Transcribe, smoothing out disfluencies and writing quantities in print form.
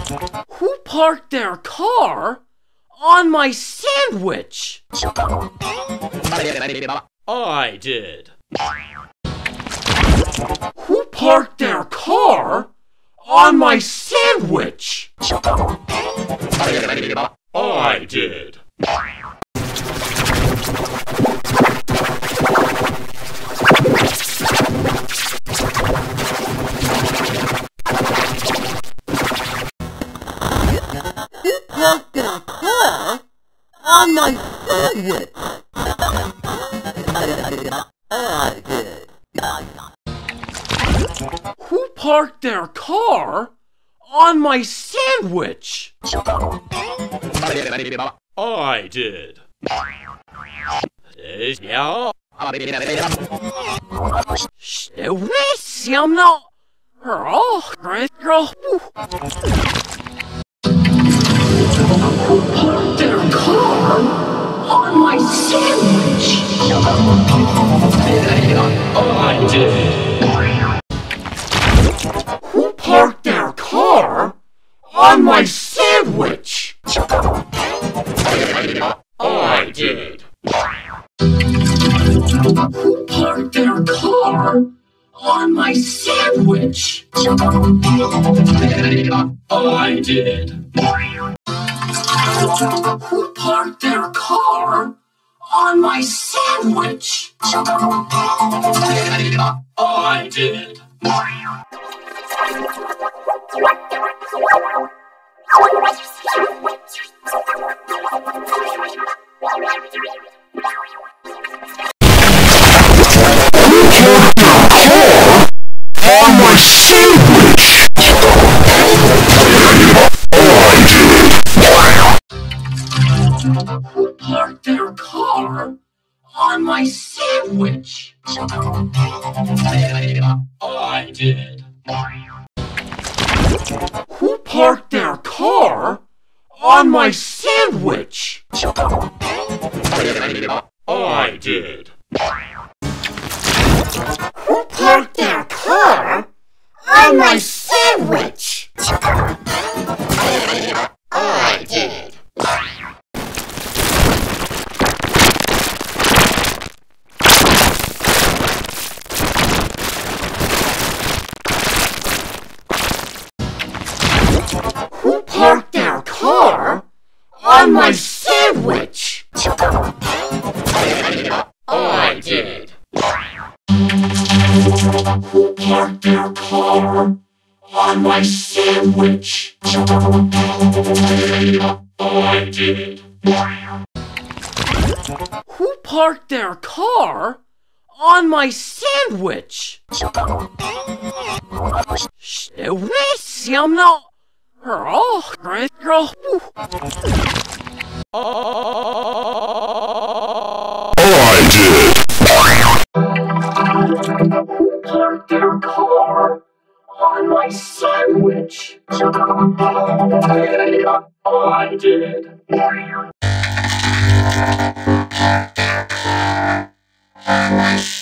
Who parked their car on my sandwich? I did. Who parked their car on my sandwich? I did. Who parked their car on my sandwich? I did. Who parked their car on my sandwich? I did. Who parked their car on my sandwich? I did. Who parked their car on my sandwich? I did. Who parked their car on my sandwich? I did. Who parked their car on my sandwich? I did. On my sandwich! Who parked their car on my sandwich? I did. Who parked their car on my sandwich? I did. Who parked their car on my sandwich? I did. Who parked their car on my sandwich? I did. Who parked their car on my sandwich? I did. Who parked their car on my sandwich? I did. Who parked their car on my sandwich? I did. On my